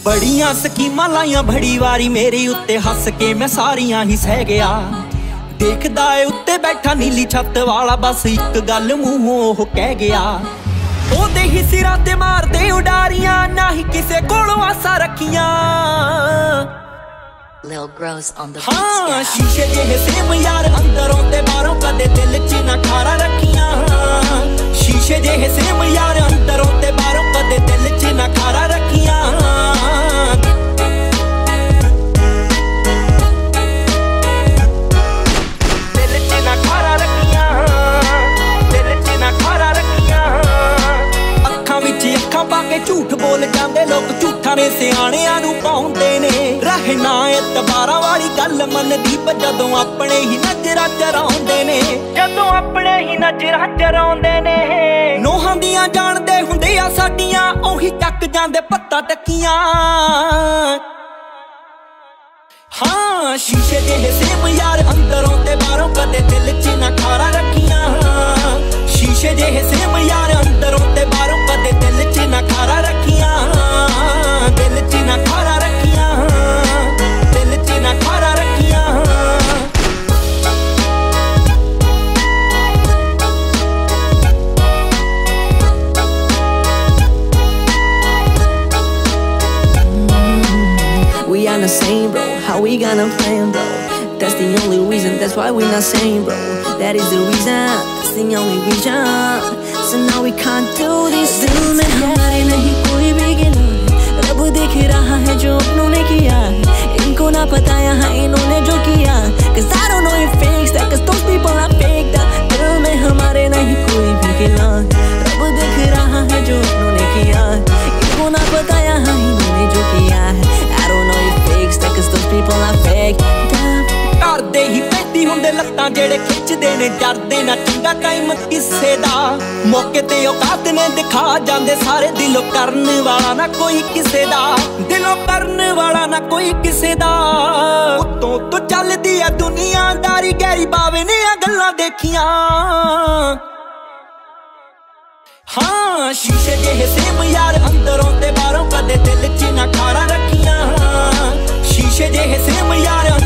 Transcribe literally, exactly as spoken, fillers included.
बड़ियां स्कीमां लाइयां बड़ी वारी मेरे उत्ते, हस के मैं सारियां ही सह गया। देखदा ए उत्ते बैठा नीली छत वाला, बस एक गल मूंहों ओह कह गया। ओदे ही सिरां ते मारदे उडारियां, ना ही किसे कोलों आसा रखियां। हाँ शीशे जेहे सेम यार अंदरों ते बाहरों, कदे दिल च ना खारा रखियां। शीशे जेहे सेम यार अंदरों ते बाहरों, कदे दिल च ना खारा रखियां। दिल च ना खारा रखियां, दिल च ना खारा रखियां। अखां विच अखां पाके झूठ बोल जांदे लोग, झूठां ने सियाणियां नूं पाउंदे ने। रहना एतबारां वाली गल मनदी, पर जदों अपने ही नजरां चराउंदे ने, जदों अपने ही नजरां चराउंदे ने। नोहां दियां जाणदे हुंदे आ साडियां, ओही टक जांदे पत्ता टकियां। हाँ शीशे जेहे सेम यार अंदरों ते बाहरों, कदे दिल च ना खारा रखियां। शीशे जेहे सेम यार अंदरों ते बाहरों, कदे दिल च ना खारा रखियां। दिल च ना खारा रखियां, दिल च ना खारा रखियां। We on the same bro, how we gonna plan bro? That's the only reason, that's why we not same bro. That is the reason, that's the only reason. So now we can't do this. दिल में हमारे नहीं कोई भी गिला, रब देख रहा है जो अपनों ने किया। इनको ना पता यहाँ इन्होंने जो किया, Cause I don't know if fakes that, cause those people are fake that. दिल में हमारे नहीं कोई भी गिला, रब देख रहा है जो अपनों ने किया। इनको ना पता यहाँ इन्होंने जो किया है। I don't know if fakes that, cause those people are fake that. करदे ही पैंदी हुंदे लत्तां जेड़े खिचदे ने, डरदे ना चंगा टाइम किसे दा। मौके ते औकात ने दिखा जांदे सारे, दिलों करन वाला ना कोई किसे दा। दिलों करन वाला ना कोई किसे दा। उत्तों तो चलदी है दुनियादारी, गहरी बावे ने आ गल्लां देखियां। हाँ शीशे जेहे सेम यार अंदरों ते बाहरों, कदे दिल च ना खारा रखियां। शीशे जेहे सेम यार